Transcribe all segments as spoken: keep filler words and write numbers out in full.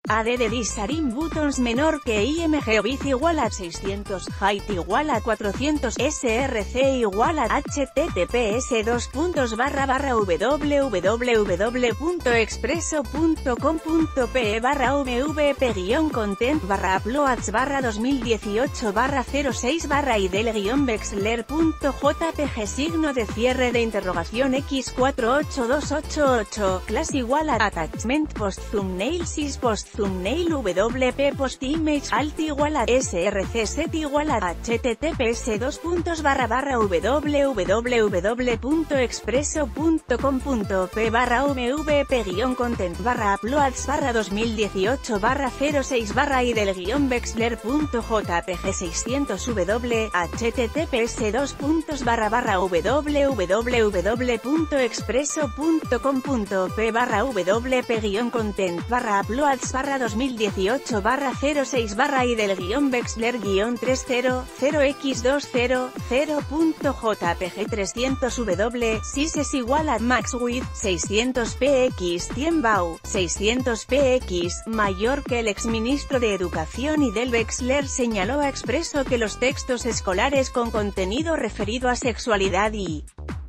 A D de Disarim Buttons menor que I M G o width igual a seiscientos, height igual a cuatrocientos, S R C igual a H T T P S dos puntos barra barra www punto expreso punto com punto pe barra mvp guión content barra uploads barra dos mil dieciocho barra cero seis barra idel guión vexler punto jpg signo de cierre de interrogación x cuatro ocho dos ocho ocho, class igual a attachment post thumbnail sys post thumbnail wp post image alt igual a src set igual a https dos puntos barra barra www punto expreso punto com punto pe barra mvp guión content barra uploads barra dos mil dieciocho barra cero seis barra idel guión vexler punto jpg seiscientos w https dos puntos barra barra www punto expreso punto com punto pe barra wp guión content barra uploads barra dos mil dieciocho barra cero seis barra idel guión vexler guión trescientos x doscientos punto jpg trescientos w sys es igual a max width seiscientos px cien bau seiscientos px mayor que el exministro de Educación Idel Vexler señaló a Expreso que los textos escolares con contenido referido a sexualidad y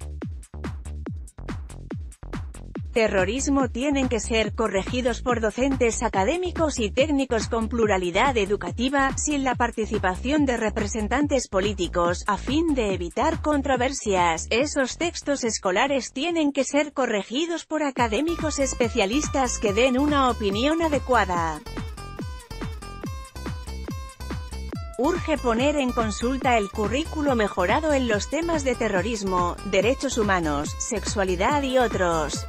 terrorismo tienen que ser corregidos por docentes académicos y técnicos con pluralidad educativa, sin la participación de representantes políticos, a fin de evitar controversias. Esos textos escolares tienen que ser corregidos por académicos especialistas que den una opinión adecuada. Urge poner en consulta el currículo mejorado en los temas de terrorismo, derechos humanos, sexualidad y otros.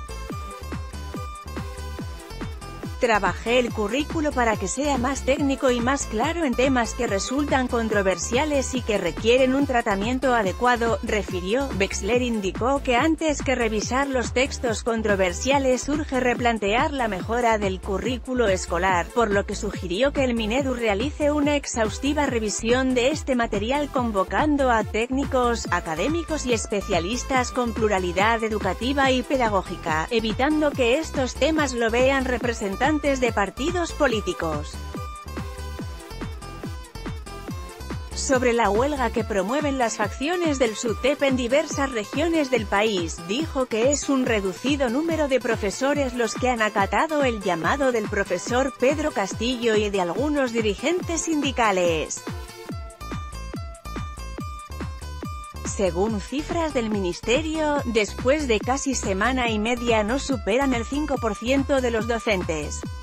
Trabajé el currículo para que sea más técnico y más claro en temas que resultan controversiales y que requieren un tratamiento adecuado, refirió. Vexler indicó que antes que revisar los textos controversiales urge replantear la mejora del currículo escolar, por lo que sugirió que el Minedu realice una exhaustiva revisión de este material convocando a técnicos, académicos y especialistas con pluralidad educativa y pedagógica, evitando que estos temas lo vean representantes de partidos políticos. Sobre la huelga que promueven las facciones del SUTEP en diversas regiones del país, dijo que es un reducido número de profesores los que han acatado el llamado del profesor Pedro Castillo y de algunos dirigentes sindicales. Según cifras del ministerio, después de casi semana y media no superan el cinco por ciento de los docentes.